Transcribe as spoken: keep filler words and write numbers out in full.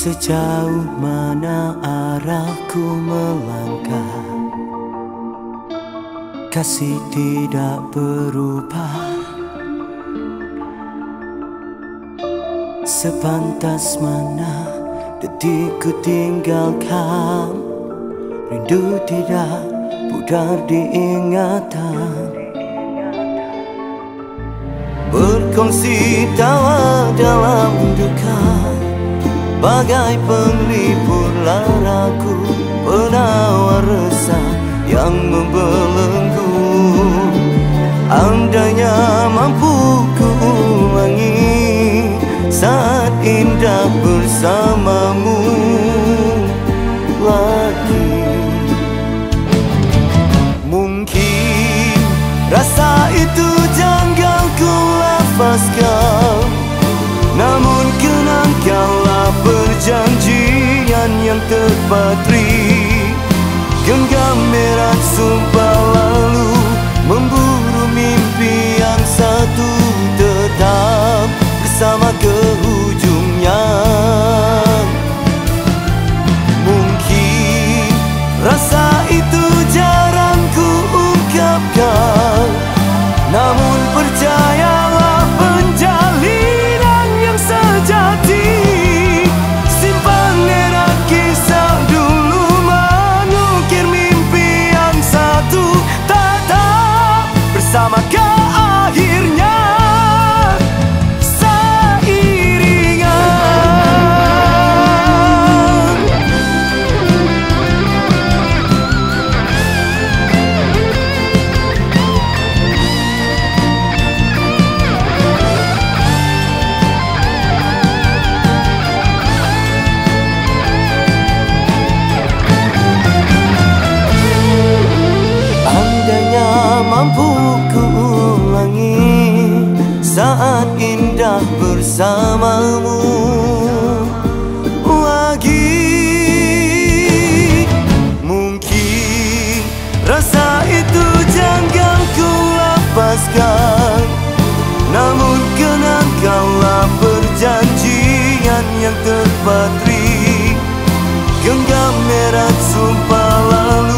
Sejauh mana arahku melangkah, kasih tidak berubah. Sepantas mana detikku tinggalkan, rindu tidak pudar diingatan. Berkongsi tawa dalam duka, bagai penglipur laraku, penawar resah yang membelenggu. Andainya mampu ku ulangi saat indah bersamamu lagi. Mungkin rasa itu janggal ku lafazkan, namun kenangkanlah perjanjian yang terpatri. Genggam erat sumpah lalu, memburu mimpi yang satu, tetap bersama ke ujungnya. Mungkin rasa itu jarang ku ungkapkan, namun percayalah penjalinan yang sejati. Simpan erat kisah dulu, mengukir mimpi yang satu, tetap bersama ke akhirnya. Mampu ku ulangi saat indah bersamamu lagi. Mungkin rasa itu janggal ku lapaskan, namun kenangkanlah perjanjian yang terpatri. Genggam erat sumpah lalu,